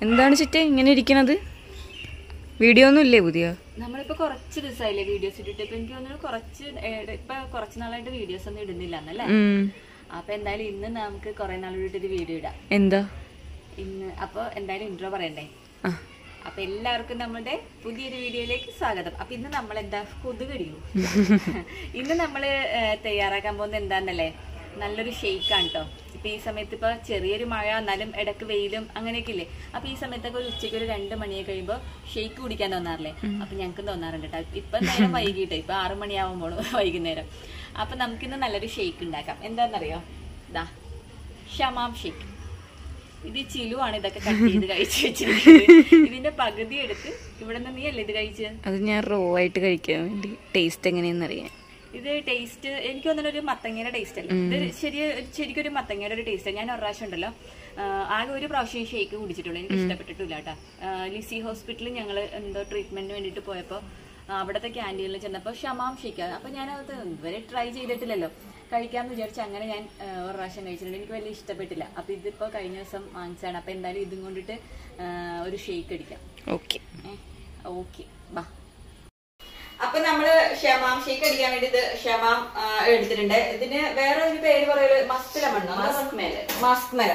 എന്താണ് ചിറ്റേ ഇങ്ങനെ ഇരിക്കണത്? വീഡിയോ ഒന്നും ഇല്ലേ പുതിയ? നമ്മളിപ്പോ കുറച്ച് ദിവസമായില്ലേ വീഡിയോസ് ഇട്ടിട്ട്. ഇപ്പൊ എനിക്ക് തോന്നുന്നു കുറച്ച് നാളായിട്ട് വീഡിയോസ് ഒന്നും ഇടുന്നില്ല എന്നല്ലേ. അപ്പൊ എന്തായാലും ഇന്ന് നമുക്ക് കുറെ നാളായിട്ടൊരു വീഡിയോ ഇടാം. എന്താ ഇന്ന്? അപ്പൊ എന്തായാലും ഇൻട്രോ പറയണ്ടേ? അപ്പൊ എല്ലാവർക്കും നമ്മുടെ പുതിയൊരു വീഡിയോയിലേക്ക് സ്വാഗതം. അപ്പൊ ഇന്ന് നമ്മൾ എന്താ കൊതുകടിയോ ഇന്ന് നമ്മള് തയ്യാറാക്കാൻ പോകുന്നത് എന്താന്നല്ലേ, നല്ലൊരു ഷെയ്ക്കാണ് കേട്ടോ. ഇപ്പൊ ഈ സമയത്ത് ഇപ്പൊ ചെറിയൊരു മഴ എന്നാലും ഇടക്ക് വെയിലും അങ്ങനെയൊക്കെ ഇല്ലേ. അപ്പൊ ഈ സമയത്തൊക്കെ ഒരു ഉച്ചയ്ക്ക് ഒരു 2 മണിയൊക്കെ കഴിയുമ്പോ ഷെയ്ക്ക് കുടിക്കാൻ തോന്നാറില്ലേ? അപ്പൊ ഞങ്ങൾക്കും തോന്നാറുണ്ട് കേട്ടോ. ഇപ്പൊ നേരം വൈകിട്ട് ഇപ്പൊ 6 മണിയാവുമ്പോൾ വൈകുന്നേരം. അപ്പൊ നമുക്കിന്ന് നല്ലൊരു ഷെയ്ക്ക് ഉണ്ടാക്കാം. എന്താന്നറിയോ? ഇതാ ഷമാം ഷെയ്ക്ക്. ഇത് ചിലുവാണ് ഇതൊക്കെ കട്ട് ചെയ്ത് കഴിച്ചു വെച്ചിരിക്കുന്നത്. ഇതിന്റെ പകുതി എടുത്ത് ഇവിടെ നിന്ന് നീ അല്ലേ ഇത് കഴിച്ചത്? അത് ഞാൻ റോ ആയിട്ട് കഴിക്കാൻ വേണ്ടി. ടേസ്റ്റ് എങ്ങനെയാന്ന് അറിയാൻ. ഇത് ടേസ്റ്റ് എനിക്ക് തോന്നുന്ന ഒരു മത്തങ്ങയുടെ ടേസ്റ്റ് അല്ലേ ഇത്? ശരിക്കും ഒരു മത്തങ്ങയുടെ ഒരു ടേസ്റ്റ്. ഞാൻ ഒരു പ്രാവശ്യം ഉണ്ടല്ലോ, ആകെ ഒരു പ്രാവശ്യം ഷേക്ക് കുടിച്ചിട്ടുള്ളൂ. എനിക്ക് ഇഷ്ടപ്പെട്ടിട്ടില്ല കേട്ടോ. ലിസി ഹോസ്പിറ്റലിൽ ഞങ്ങൾ എന്തോ ട്രീറ്റ്മെന്റിന് വേണ്ടിയിട്ട് പോയപ്പോൾ അവിടുത്തെ ക്യാൻറ്റീനിൽ ചെന്നപ്പോൾ ഷമാം ഷേക്കാണ്. അപ്പം ഞാനത് ഇതുവരെ ട്രൈ ചെയ്തിട്ടില്ലല്ലോ, കഴിക്കാമെന്ന് വിചാരിച്ച് അങ്ങനെ ഞാൻ ഒരു പ്രാവശ്യം കഴിച്ചിട്ടുണ്ട്. എനിക്ക് വലിയ ഇഷ്ടപ്പെട്ടില്ല. അപ്പം ഇതിപ്പോൾ കഴിഞ്ഞ ദിവസം വാങ്ങിച്ചാണ്. അപ്പം എന്തായാലും ഇതും കൊണ്ടിട്ട് ഒരു ഷേക്ക് അടിക്കാം. ഓക്കെ ഓക്കെ ബാ. അപ്പൊ നമ്മള് ഷമാം ഷേക്ക് അടിക്കാൻ വേണ്ടി ഇത് ഷമാം എടുത്തിട്ടുണ്ട്. ഇതിന് വേറെ ഒരു പേര് പറയല് musk lemon. Musk melon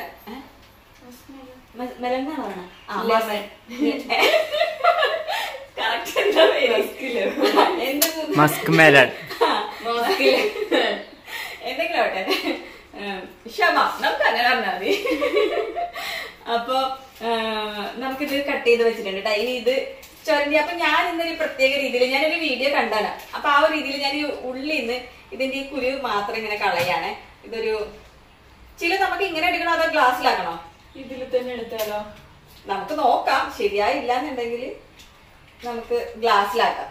melon എന്നാണ് പറയണത്. എന്തെങ്കിലും ആവട്ടെ, ഷമാം നമുക്ക് അങ്ങനെ പറഞ്ഞാൽ മതി. അപ്പൊ നമുക്കിത് കട്ട് ചെയ്ത് വെച്ചിട്ടുണ്ട് കേട്ടോ. ഇനി ഇത് ചൊരണ്ടി. അപ്പൊ ഞാൻ ഇന്നൊരു പ്രത്യേക രീതിയിൽ ഞാനൊരു വീഡിയോ കണ്ടാണ്. അപ്പൊ ആ ഒരു രീതിയിൽ ഞാൻ ഈ ഉള്ളിന്ന് ഇതിന്റെ ഈ കുരു മാത്രം ഇങ്ങനെ കളയാണ്. ഇതൊരു നമുക്ക് ഇങ്ങനെ എടുക്കണോ അതോ ഗ്ലാസ്സിലാക്കണോ? ഇതിൽ തന്നെ എടുത്താലോ? നമുക്ക് നോക്കാം. ശരിയായില്ല എന്നുണ്ടെങ്കിൽ നമുക്ക് ഗ്ലാസ്സിലാക്കാം.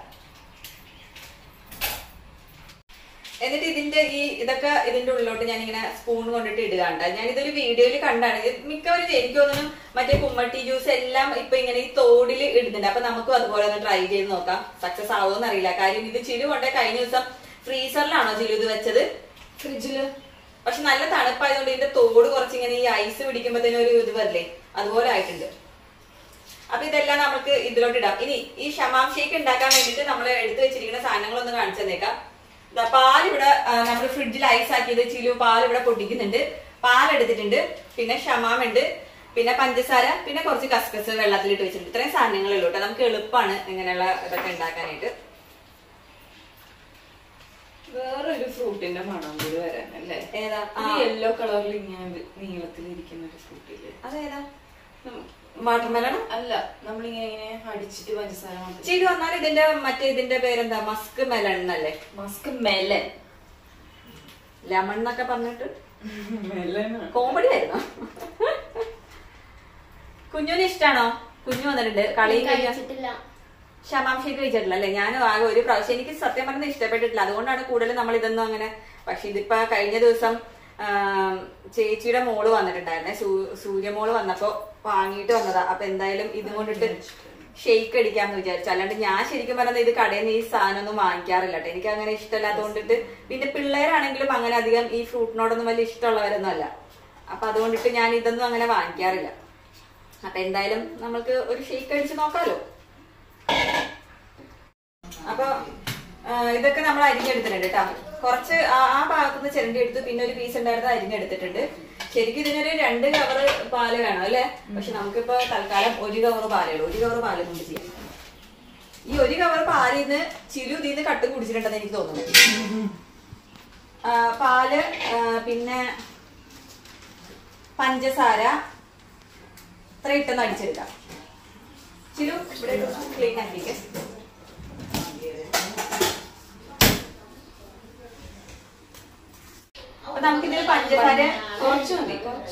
എന്നിട്ട് ഇതൊക്കെ ഇതിന്റെ ഉള്ളിലോട്ട് ഞാൻ ഇങ്ങനെ സ്പൂൺ കൊണ്ടിട്ട് ഇടുകണ്ട. ഞാൻ ഇതൊരു വീഡിയോയിൽ കണ്ടാണ്. മിക്കവരും എനിക്ക് തോന്നുന്നു മറ്റേ കുമ്മട്ടി ജ്യൂസ് എല്ലാം ഇപ്പൊ ഇങ്ങനെ ഈ തോടിൽ ഇടുന്നുണ്ട്. അപ്പൊ നമുക്കും അതുപോലെ ഒന്ന് ട്രൈ ചെയ്ത് നോക്കാം. സക്സസ് ആവുമെന്ന് അറിയില്ല. കാര്യം ഇത് ചിലു കൊണ്ടേ കഴിഞ്ഞ ദിവസം ഫ്രീസറിലാണോ ചിലു ഇത് വെച്ചത്? ഫ്രിഡ്ജില്. പക്ഷെ നല്ല തണുപ്പായതുകൊണ്ട് ഇതിന്റെ തോട് കുറച്ചിങ്ങനെ ഈ ഐസ് പിടിക്കുമ്പോഴത്തേനും ഒരു ഇത് വരില്ലേ, അതുപോലെ ആയിട്ടുണ്ട്. അപ്പൊ ഇതെല്ലാം നമുക്ക് ഇതിലോട്ട് ഇടാം. ഇനി ഈ ഷമാം ഷേക്ക് ഉണ്ടാക്കാൻ വേണ്ടിട്ട് നമ്മൾ എടുത്തു വെച്ചിരിക്കുന്ന സാധനങ്ങളൊന്ന് കാണിച്ചു തന്നേക്കാം. പാലിവിടെ നമ്മൾ ഫ്രിഡ്ജിൽ ഐസ് ആക്കിയത് ചിലു പാൽ ഇവിടെ പൊട്ടിക്കുന്നുണ്ട്. പാലെടുത്തിട്ടുണ്ട്, പിന്നെ ഷമാം ഉണ്ട്, പിന്നെ പഞ്ചസാര, പിന്നെ കുറച്ച് കസ്കസ് വെള്ളത്തിലിട്ട് വെച്ചിട്ടുണ്ട്. ഇത്രയും സാധനങ്ങളേ ഉള്ളൂ കേട്ടോ. നമുക്ക് എളുപ്പമാണ് ഇങ്ങനെയുള്ള ഇതൊക്കെ ഉണ്ടാക്കാനായിട്ട്. വേറൊരു ഫ്രൂട്ടിന്റെ മണം കൂടി വരാനല്ലേ? ഏതാ? യെല്ലോ കളറിൽ ഇങ്ങനെ നീളത്തിലിരിക്കുന്ന ഒരു ഫ്രൂട്ടില്ലേ, അതേതാ? വാട്ടർമെലൺ അല്ല, നമ്മളിങ്ങനെ അടിച്ചിട്ട് പഞ്ചസാര ചെയ്തു വന്നാൽ ഇതിന്റെ പേരെന്താ? മസ്ക് മെലൺ എന്നല്ലേ? Musk melon. ലെമൺ എന്നൊക്കെ പറഞ്ഞിട്ട് കോമഡി ആയിരുന്നു. കുഞ്ഞുന് ഇഷ്ടാണോ? കുഞ്ഞു വന്നിട്ടുണ്ട്. കളി കഴിച്ചിട്ടില്ല, ഷമാം ഷേക്ക് കഴിച്ചിട്ടില്ല അല്ലെ? ഞാനും ആകെ ഒരു പ്രാവശ്യം. എനിക്ക് സത്യം പറഞ്ഞാൽ ഇഷ്ടപ്പെട്ടിട്ടില്ല. അതുകൊണ്ടാണ് കൂടുതൽ നമ്മൾ ഇതൊന്നും അങ്ങനെ. പക്ഷെ ഇതിപ്പോ കഴിഞ്ഞ ദിവസം ചേച്ചിയുടെ മോള് വന്നിട്ടുണ്ടായിരുന്നേ, സൂര്യമോള് വന്നപ്പോ വാങ്ങിയിട്ട് വന്നതാ. അപ്പൊ എന്തായാലും ഇതും കൊണ്ടിട്ട് ഷെയ്ക്ക് അടിക്കാന്ന് വിചാരിച്ചു. അല്ലാണ്ട് ഞാൻ ശരിക്കും പറഞ്ഞത് ഇത് കടയിൽ നിന്ന് ഈ സാധനം ഒന്നും വാങ്ങിക്കാറില്ല കേട്ടോ. എനിക്ക് അങ്ങനെ ഇഷ്ടമല്ലാത്തതുകൊണ്ടിട്ട്. പിന്നെ പിള്ളേരാണെങ്കിലും അങ്ങനെ അധികം ഈ ഫ്രൂട്ടിനോടൊന്നും വലിയ ഇഷ്ടമുള്ളവരൊന്നും അല്ല. അപ്പൊ അതുകൊണ്ടിട്ട് ഞാൻ ഇതൊന്നും അങ്ങനെ വാങ്ങിക്കാറില്ല. അപ്പൊ എന്തായാലും നമ്മൾക്ക് ഒരു ഷെയ്ക്ക് അടിച്ച് നോക്കാലോ. അപ്പൊ ഇതൊക്കെ നമ്മൾ അരിഞ്ഞെടുത്തിട്ടുണ്ട് കേട്ടോ. കുറച്ച് ആ ഭാഗത്തുനിന്ന് ചിരണ്ടി എടുത്ത് പിന്നെ ഒരു പീസ് ഉണ്ടായിരുന്നത് അരിഞ്ഞെടുത്തിട്ടുണ്ട്. ശരിക്കും ഇതിനൊരു 2 കവർ പാല് വേണം അല്ലെ? പക്ഷെ നമുക്കിപ്പോ തൽക്കാലം 1 കവർ പാലേ ഉള്ളൂ. 1 കവർ പാല് കൊണ്ട് ചെയ്യാം. ഈ 1 കവർ പാലിന്ന് ചിലു ഇതിന്ന് കട്ടും കുടിച്ചിട്ടുണ്ടെന്ന് എനിക്ക് തോന്നുന്നു. പാല്, പിന്നെ പഞ്ചസാര ഇത്ര ഇട്ടെന്ന് അടിച്ചെടുക്കാം. ചിലു ഇവിടെ ക്ലീൻ ആക്കിയിട്ട് അപ്പൊ നമുക്കിതിൽ പഞ്ചസാര കുറച്ച് മതി.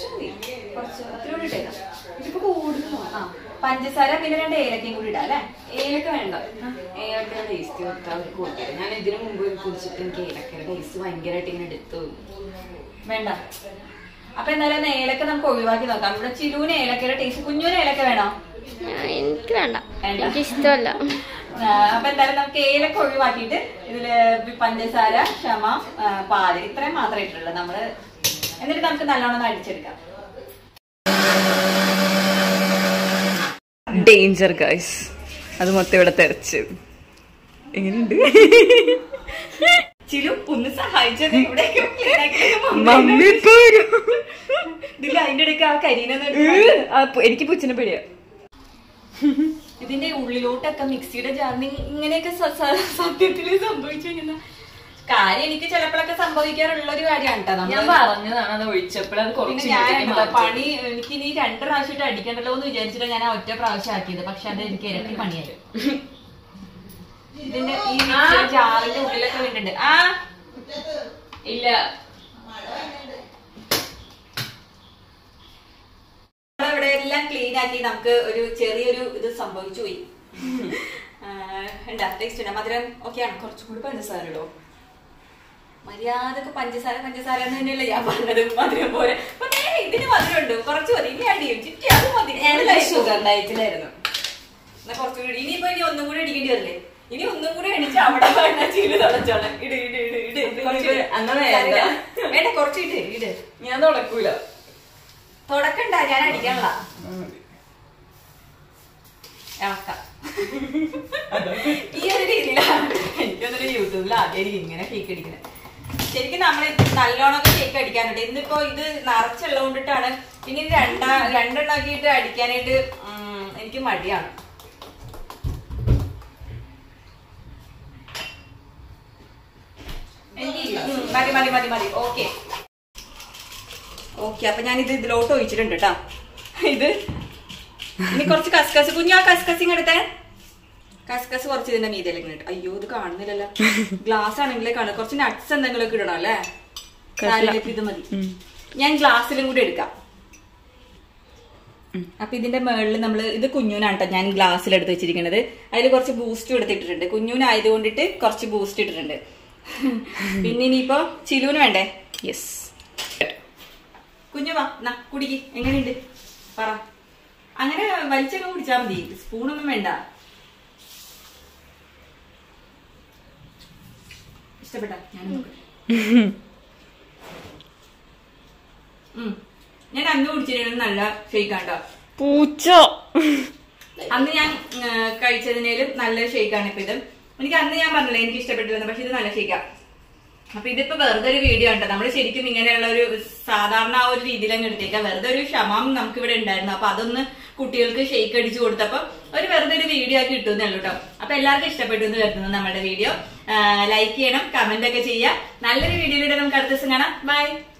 പഞ്ചസാര പിന്നെ 2 ഏലക്കയും കൂടി ഇടാം അല്ലെ? ഏലക്ക വേണ്ട, ഏലക്ക ടേസ്റ്റ് അവർക്ക് കൊടുക്കില്ല. ഞാൻ ഇതിനു മുമ്പ് കുടിച്ചിട്ട് എനിക്ക് ഏലക്കയുടെ ടേസ്റ്റ് ഭയങ്കരമായിട്ട് ഇങ്ങനെ എടുത്തു വേണ്ട. അപ്പൊ എന്തായാലും ഏലക്ക നമുക്ക് ഒഴിവാക്കി നോക്കാം. ഇവിടെ ചിലുവിന് ഏലക്കയുടെ ടേസ്റ്റ്. കുഞ്ഞുവിന് ഏലക്ക വേണോ? എനിക്ക് വേണ്ട, എനിക്ക് ഇഷ്ടമല്ല. അപ്പൊ എന്തായാലും നമുക്ക് ഏലക്ക ഒഴിവാക്കിയിട്ട് ഇതില് പഞ്ചസാര, ഷമാം, പാല് ഇത്രയും മാത്രമേ ഇട്ടുള്ളൂ നമ്മള്. എന്നിട്ട് നമുക്ക് നല്ലോണം അടിച്ചെടുക്കാം. Danger guys. അത് മൊത്തം ഇവിടെ തെറിച്ച്. എങ്ങനെയുണ്ട്? ചിലു ഒന്ന് സഹായിച്ചത് ഇവിടെ മമ്മി ഇതിൽ അതിന്റെ ഇടയ്ക്ക് ആ കരിനെ എനിക്ക് പൂച്ചനെ പേടിയാ. ഇതിന്റെ ഉള്ളിലോട്ടൊക്കെ മിക്സിയുടെ ജാറിന് ഇങ്ങനെയൊക്കെ സത്യത്തില് സംഭവിച്ചു കഴിഞ്ഞാൽ കാര്യം എനിക്ക് ചിലപ്പോഴൊക്കെ സംഭവിക്കാറുള്ള ഒരു കാര്യമാണ് കേട്ടോ. ഞാൻ പറഞ്ഞതാണ് അത് ഒഴിച്ചപ്പോഴത് പിന്നെ ഞാൻ പണി എനിക്ക് ഇനി 2 പ്രാവശ്യമായിട്ട് അടിക്കണ്ടല്ലോ എന്ന് വിചാരിച്ചിട്ട് ഞാൻ ഒറ്റ പ്രാവശ്യം ആക്കിയത്. പക്ഷെ അത് എനിക്ക് ഇരട്ടി പണിയായി. ഇതിന്റെ ഈ ജാറിന്റെ ഉള്ളിലൊക്കെ വീണ്ടുണ്ട്. ആ ഇല്ല ഇവിടെ എല്ലാം ക്ലീൻ ആക്കി നമുക്ക് ഒരു ചെറിയൊരു ഇത് സംഭവിച്ചു പോയി. ഉണ്ടാ ടേസ്റ്റ് ഉണ്ട്. മധുരം ഓക്കെയാണ്. കുറച്ചും കൂടി പഞ്ചസാര ഇടോ. മര്യാദക്ക് പഞ്ചസാര എന്ന് തന്നെയല്ലേ ഞാൻ പറഞ്ഞത്. മധുരം പോലെ ഇതിന് മധുരം ഉണ്ട്. കുറച്ച് മതി. ഇനി അടിയും ചിറ്റി അത് മതി. ഷുഗർ ഡയറ്റിലായിരുന്നു. എന്നാ കുറച്ചുകൂടി ഇനിയിപ്പോ ഇനി ഒന്നും കൂടി അടിക്കേണ്ടി വരില്ലേ? ഇനി ഒന്നും കൂടി അടിച്ച് അവിടെ ചീല് തുടച്ചോളാം. ഇട് ഇട് ഇട് ഇട് വേണ്ട കുറച്ച് ഇട്. ഞാൻ തുടക്കൂല. തുടക്കണ്ട, ഞാൻ അടിക്കാനുള്ള ഇളക്കാം. ഈ ഒരു രീതിയിലാണ് എനിക്കൊന്നൊരു യൂട്യൂബിൽ ആദ്യം ഇങ്ങനെ കേക്ക് അടിക്കുന്നത്. ശരിക്കും നമ്മൾ നല്ലോണമൊക്കെ കേക്ക് അടിക്കാനുണ്ട്. ഇന്നിപ്പോ ഇത് നിറച്ചുള്ളത് കൊണ്ടിട്ടാണ്. പിന്നെ ഇത് രണ്ടെണ്ണാക്കിയിട്ട് അടിക്കാനായിട്ട് എനിക്ക് മടിയാണ്. മതി മതി മതി മതി. Okay okay. അപ്പൊ ഞാൻ ഇത് ഇതിലോട്ട് ഒഴിച്ചിട്ടുണ്ട് കേട്ടാ. ഇത് ഇനി കുറച്ച് കസ്കസ് കുഞ്ഞാ കസ്കസിങ് എടുത്തേ. കസ്കസ് കുറച്ച് ഇതിന്റെ മീതയിലേക്ക് ഇട്ട്. അയ്യോ ഇത് കാണുന്നില്ലല്ലോ. ഗ്ലാസ് ആണെങ്കിലേ കാണും. കുറച്ച് നട്ട്സ് എന്തെങ്കിലുമൊക്കെ ഇടണം അല്ലേ? സാലഡിലേക്ക് ഇത് മതി. ഞാൻ ഗ്ലാസ്സിലും കൂടി എടുക്കാം. അപ്പൊ ഇതിന്റെ മുകളിൽ നമ്മള് ഇത് കുഞ്ഞൂനാണ് കേട്ടോ ഞാൻ ഗ്ലാസ്സിലെടുത്ത് വെച്ചിരിക്കുന്നത്. അതിൽ കുറച്ച് ബൂസ്റ്റ് എടുത്തിട്ടിട്ടുണ്ട്. കുഞ്ഞൂനായത് കൊണ്ടിട്ട് കുറച്ച് ബൂസ്റ്റ് ഇട്ടിട്ടുണ്ട്. പിന്നെ ഇനിയിപ്പോ ചിലൂന് വേണ്ടേ? യെസ്. കുഞ്ഞു വാ കുടിക്ക്. എങ്ങനെയുണ്ട് പറ. അങ്ങനെ വലിച്ചൊക്കെ കുടിച്ചാൽ മതി. സ്പൂണൊന്നും വേണ്ട. ഇഷ്ടപ്പെട്ടാ? ഞാൻ അന്ന് കുടിച്ചിരുന്നത് നല്ല ഷെയ്ക്കാണ്ടോ. പൂച്ച അന്ന് ഞാൻ കഴിച്ചതിനേലും നല്ല ഷെയ്ക്കാണ് ഇപ്പൊ ഇത്. എനിക്ക് അന്ന് ഞാൻ പറഞ്ഞില്ല എനിക്ക് ഇഷ്ടപ്പെട്ടിരുന്നു. പക്ഷെ ഇത് നല്ല ഷെയ്ക്കാ. അപ്പൊ ഇതിപ്പോ വെറുതെ ഒരു വീഡിയോ ഉണ്ട്. നമ്മള് ശരിക്കും ഇങ്ങനെയുള്ള ഒരു സാധാരണ ആ ഒരു രീതിയിൽ അങ്ങ് എടുത്തേക്കാം. വെറുതെ ഒരു ക്ഷമം നമുക്ക് ഇവിടെ ഉണ്ടായിരുന്നു. അപ്പൊ അതൊന്ന് കുട്ടികൾക്ക് ഷെയ്ക്ക് അടിച്ചു കൊടുത്തപ്പോ ഒരു വെറുതെ ഒരു വീഡിയോ ആക്കി കിട്ടുന്നേ ഉള്ളൂ കേട്ടോ. അപ്പൊ എല്ലാവർക്കും ഇഷ്ടപ്പെട്ടു എന്ന് കരുതുന്നു നമ്മുടെ വീഡിയോ. ലൈക്ക് ചെയ്യണം, കമന്റ് ഒക്കെ ചെയ്യാം. നല്ലൊരു വീഡിയോയിലൂടെ നമുക്ക് അടുത്ത ദിവസം കാണാം. ബൈ.